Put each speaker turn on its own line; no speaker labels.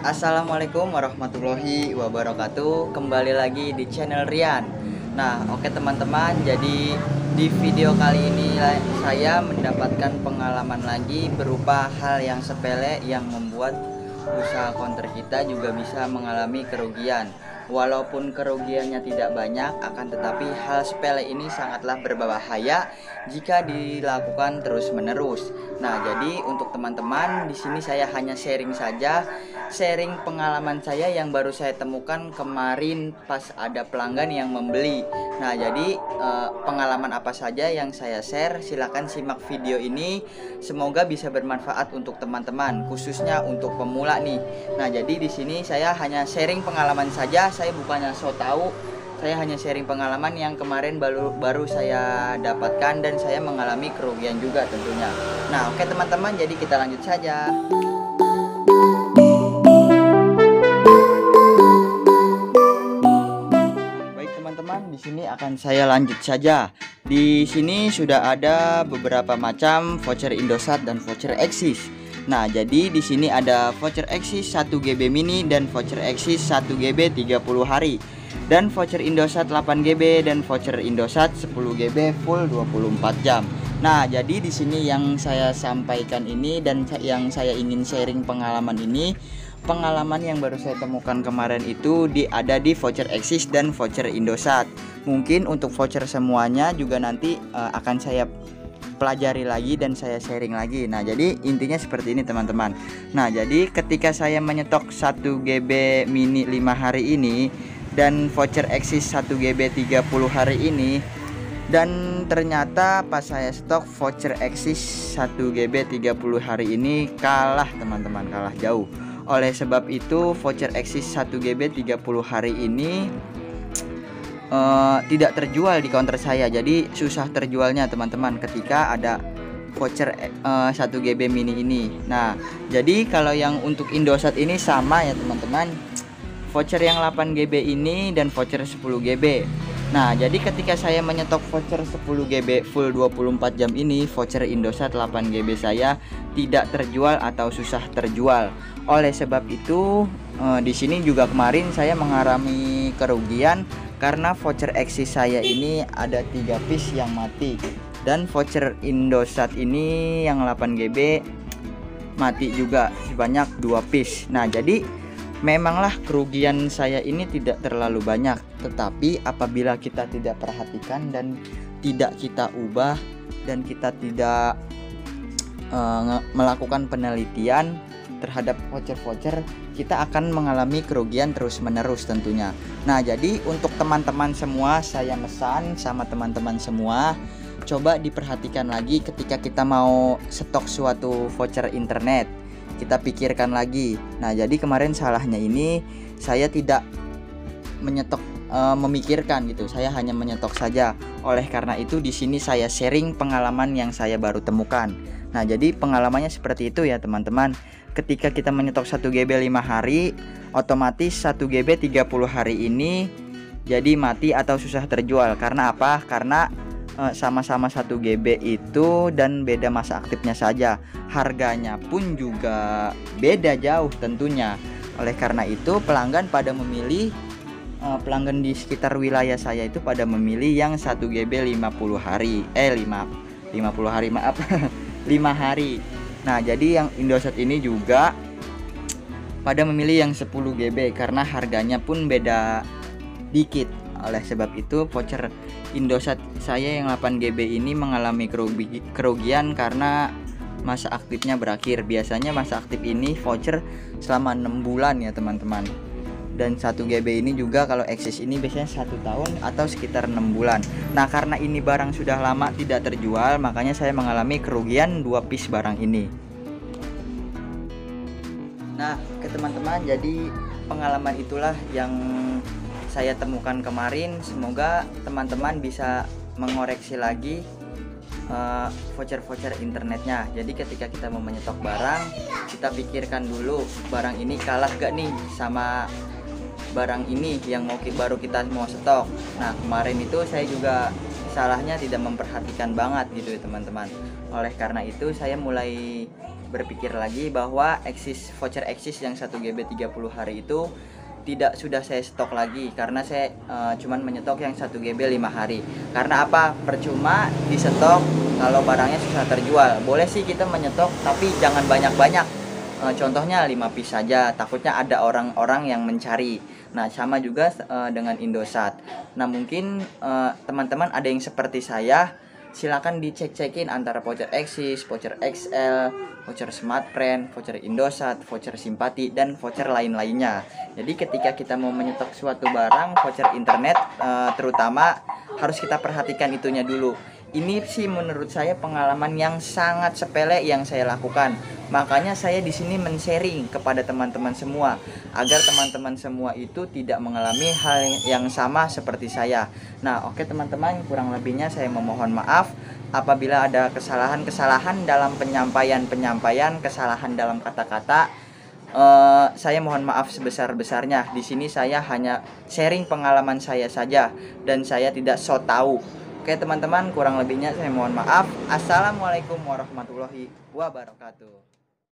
Assalamualaikum warahmatullahi wabarakatuh. Kembali lagi di channel Rian. Nah, oke teman-teman, jadi di video kali ini saya mendapatkan pengalaman lagi berupa hal yang sepele yang membuat usaha counter kita juga bisa mengalami kerugian. Walaupun kerugiannya tidak banyak, akan tetapi hal sepele ini sangatlah berbahaya jika dilakukan terus-menerus. Nah, jadi untuk teman-teman di sini saya hanya sharing saja, sharing pengalaman saya yang baru saya temukan kemarin pas ada pelanggan yang membeli. Nah, jadi pengalaman apa saja yang saya share, silahkan simak video ini. Semoga bisa bermanfaat untuk teman-teman, khususnya untuk pemula nih. Nah, jadi di sini saya hanya sharing pengalaman saja. Saya bukannya so tahu, saya hanya sharing pengalaman yang kemarin baru saya dapatkan dan saya mengalami kerugian juga tentunya. Nah, oke teman-teman, jadi kita lanjut saja. Baik teman-teman, di sini akan saya lanjut saja. Di sini sudah ada beberapa macam voucher Indosat dan voucher Axis. Nah, jadi di sini ada voucher Axis 1 GB mini dan voucher Axis 1 GB 30 hari. Dan voucher Indosat 8 GB dan voucher Indosat 10 GB full 24 jam. Nah, jadi di sini yang saya sampaikan ini dan yang saya ingin sharing pengalaman ini, pengalaman yang baru saya temukan kemarin itu ada di voucher Axis dan voucher Indosat. Mungkin untuk voucher semuanya juga nanti akan saya pelajari lagi dan saya sharing lagi. Nah, jadi intinya seperti ini teman-teman. Nah, jadi ketika saya menyetok 1 GB mini 5 hari ini dan voucher Axis 1 GB 30 hari ini, dan ternyata pas saya stok voucher Axis 1 GB 30 hari ini kalah teman-teman, kalah jauh. Oleh sebab itu voucher Axis 1 GB 30 hari ini tidak terjual di counter saya. Jadi susah terjualnya teman-teman ketika ada voucher 1 GB mini ini. Nah, jadi kalau yang untuk Indosat ini sama ya teman-teman, voucher yang 8 GB ini dan voucher 10 GB. Nah, jadi ketika saya menyetok voucher 10 GB full 24 jam ini, voucher Indosat 8 GB saya tidak terjual atau susah terjual. Oleh sebab itu di sini juga kemarin saya mengalami kerugian karena voucher Axis saya ini ada 3 piece yang mati dan voucher Indosat ini yang 8 GB mati juga sebanyak 2 piece. Nah, jadi memanglah kerugian saya ini tidak terlalu banyak, tetapi apabila kita tidak perhatikan dan tidak kita ubah dan kita tidak melakukan penelitian terhadap voucher-voucher, kita akan mengalami kerugian terus-menerus tentunya. Nah, jadi untuk teman-teman semua, saya pesan sama teman-teman semua, coba diperhatikan lagi ketika kita mau stok suatu voucher internet. Kita pikirkan lagi. Nah, jadi kemarin salahnya ini saya tidak memikirkan gitu. Saya hanya menyetok saja. Oleh karena itu di sini saya sharing pengalaman yang saya baru temukan. Nah, jadi pengalamannya seperti itu ya teman-teman. Ketika kita menyetok 1 GB 5 hari, otomatis 1 GB 30 hari ini jadi mati atau susah terjual. Karena apa? Karena sama-sama 1 GB itu dan beda masa aktifnya saja. Harganya pun juga beda jauh tentunya. Oleh karena itu pelanggan pada memilih, pelanggan di sekitar wilayah saya itu pada memilih yang 1 GB 50 hari 50 hari maaf 5 hari. Nah, jadi yang Indosat ini juga pada memilih yang 10 GB karena harganya pun beda dikit. Oleh sebab itu voucher Indosat saya yang 8 GB ini mengalami kerugian karena masa aktifnya berakhir. Biasanya masa aktif ini voucher selama 6 bulan ya teman-teman. Dan 1 GB ini juga kalau Axis ini biasanya 1 tahun atau sekitar 6 bulan. Nah, karena ini barang sudah lama tidak terjual, makanya saya mengalami kerugian 2 piece barang ini. Nah, ke teman-teman, jadi pengalaman itulah yang saya temukan kemarin. Semoga teman-teman bisa mengoreksi lagi voucher-voucher internetnya. Jadi ketika kita mau menyetok barang, kita pikirkan dulu barang ini kalah gak nih sama barang ini yang baru kita mau stok. Nah, kemarin itu saya juga salahnya tidak memperhatikan banget gitu ya teman-teman. Oleh karena itu saya mulai berpikir lagi bahwa voucher eksis yang 1 GB 30 hari itu sudah saya stok lagi, karena saya cuman menyetok yang 1 GB 5 hari. Karena apa? Percuma di stok kalau barangnya susah terjual. Boleh sih kita menyetok, tapi jangan banyak-banyak. Contohnya 5 piece saja, takutnya ada orang-orang yang mencari. Nah, sama juga dengan Indosat. Nah, mungkin teman-teman ada yang seperti saya, silakan dicek-cekin antara voucher eksis, voucher XL, voucher Smartfren, voucher Indosat, voucher Simpati, dan voucher lain-lainnya. Jadi ketika kita mau menyetok suatu barang, voucher internet terutama harus kita perhatikan itunya dulu. Ini sih menurut saya pengalaman yang sangat sepele yang saya lakukan. Makanya saya di sini men-sharing kepada teman-teman semua agar teman-teman semua itu tidak mengalami hal yang sama seperti saya. Nah, oke teman-teman, kurang lebihnya saya memohon maaf apabila ada kesalahan-kesalahan dalam penyampaian, kesalahan dalam kata-kata. Saya mohon maaf sebesar-besarnya. Di sini saya hanya sharing pengalaman saya saja dan saya tidak so tahu. Oke teman-teman, kurang lebihnya saya mohon maaf. Assalamualaikum warahmatullahi wabarakatuh.